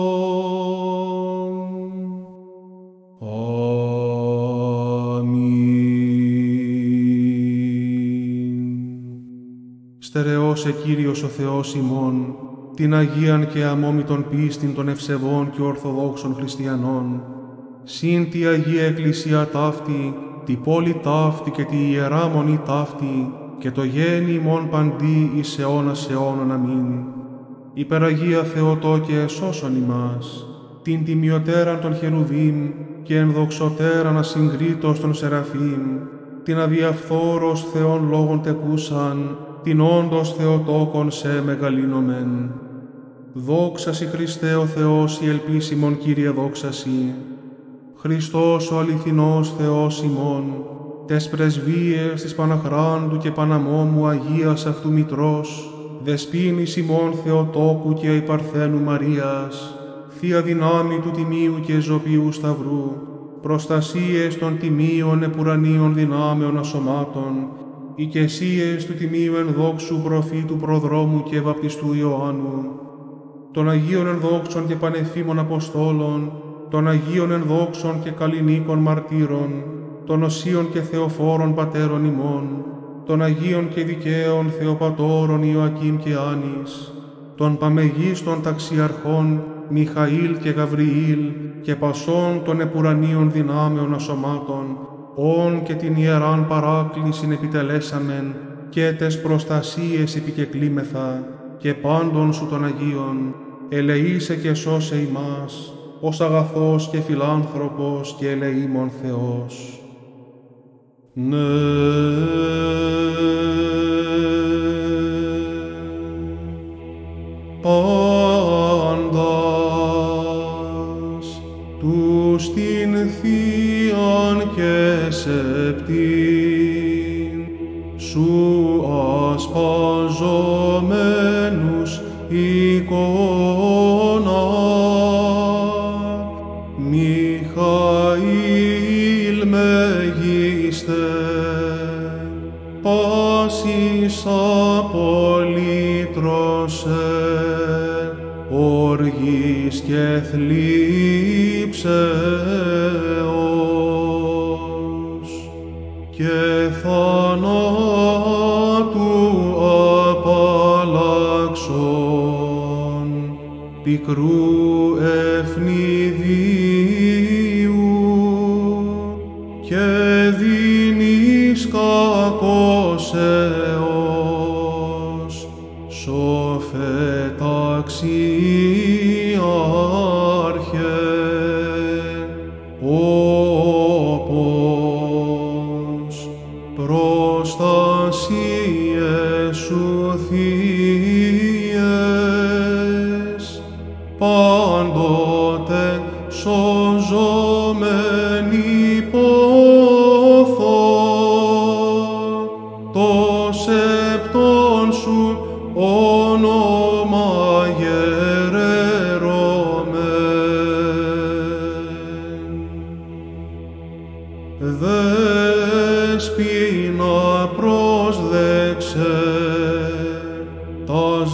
Στερεώσε Κύριος ο Θεός ημών, την Αγίαν και αμόμητον πίστην των ευσεβών και ορθοδόξων χριστιανών, συν τη Αγία Εκκλησία ταύτη, τη πόλη ταύτη και τη Ιερά Μονή ταύτη, και το γέννη ημών παντί εις αιώνας αιώνων. Αμήν. Υπεραγία Θεοτόκε, σώσον ημάς, την τιμιωτέραν των χερουβίμ και ενδοξωτέραν ασυγκρίτως των Σεραφείμ, την αδιαφθόρος Θεόν λόγων τεκούσαν, την όντως Θεοτόκον σε μεγαλύνομεν. Δόξα Σοι Χριστέ ο Θεός, η ελπίσιμον Κύριε, δόξα Σοι. Χριστός ο αληθινός Θεός ημών, τες πρεσβείες της Παναχράντου και Παναμόμου Αγίας αυτού Μητρός, δεσποίνης ημών Θεοτόκου και Αϊπαρθένου Μαρίας, Θεία δυνάμει του Τιμίου και Ζωπιού Σταυρού, προστασίες των τιμίων επουρανίων δυνάμεων ασωμάτων, οικεσίες του Τιμίου ενδόξου προφήτου προδρόμου και βαπτιστού Ιωάννου, των Αγίων ενδόξων και πανεφήμων Αποστόλων, των Αγίων ενδόξων και καλλινίκων μαρτύρων, των Οσίων και Θεοφόρων Πατέρων ημών, των Αγίων και Δικαίων Θεοπατώρων Ιωακήμ και Άνης, των παμεγίστων ταξιαρχών Μιχαήλ και Γαβριήλ και πασών των επουρανίων δυνάμεων ασωμάτων, όν και την Ιεράν Παράκλησιν επιτελέσαμεν και τες προστασίες επικεκλήμεθα, και πάντων Σου των Αγίων, ελεήσε και σώσε ημάς, ως αγαθός και φιλάνθρωπος και ελεήμων Θεός. Πάντας τους την Θείαν και σεπτήν Σου ασπαζομένους εικόνα, Μιχαήλ μεγίστε, πάσης απολύτρωσε, οργής και θλίψεως, και θανάτου απαλλάξον, πικρού ευνηδίου, και δίνεις κακώσεως, σοφεταξιάρχε, όπως προστασίες Σου θείες, πάντοτε σωζόμενοι πόθο, το σεπτόν Σου όνομα γερερώμεν. Δέσποινα προσδέξε, τας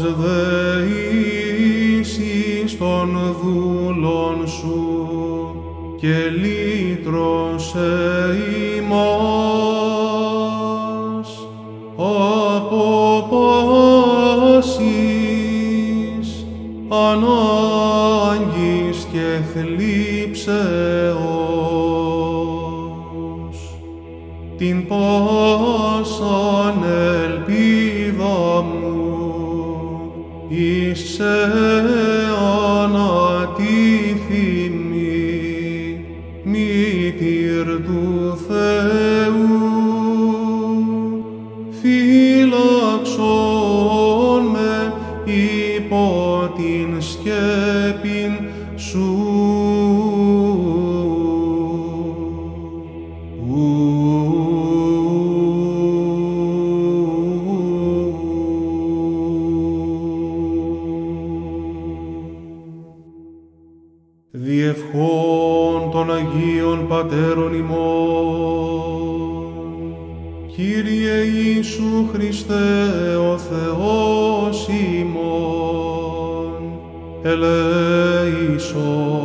δεήσεις των δούλων Σου, και λύτρωσε ημάς από πάσης ανάγκης και θλίψεως, την πάσαν ελπίδα μου εις σε ανατίθιμη μήτηρ του Θεού, φύλαξον με υπό την σκέπην Σου. Διευχών των Αγίων Πατέρων ημών, Κύριε Ιησού Χριστέ ο Θεός ημών,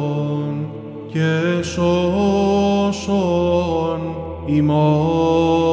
ελέησον και σώσον ημών.